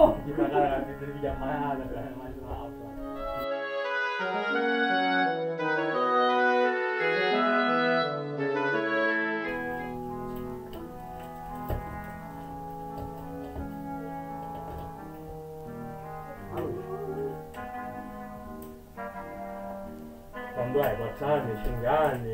Oh! Di pagare la pizza di chiamata per mangiare un'altra. Quando hai 4 anni, 5 anni.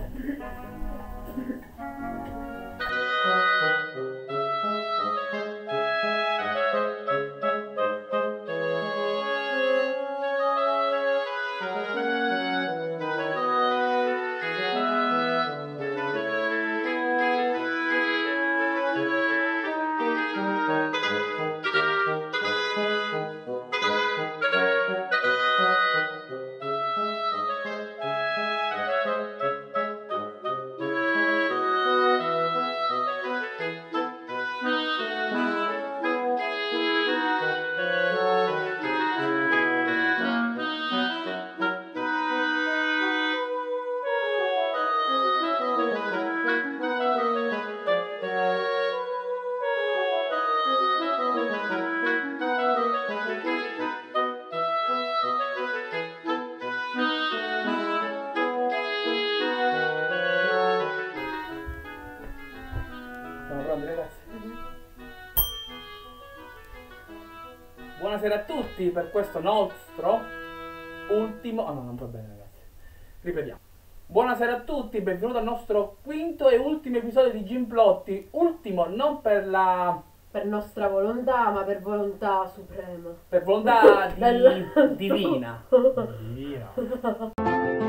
Siamo pronti, ragazzi? Buonasera a tutti per questo nostro ultimo... Ah no, non va bene, ragazzi. Ripetiamo. Buonasera a tutti, benvenuti al nostro quinto e ultimo episodio di Ginplotti. Ultimo non per la... Per nostra volontà, ma per volontà suprema. per volontà Del- divina. Divina.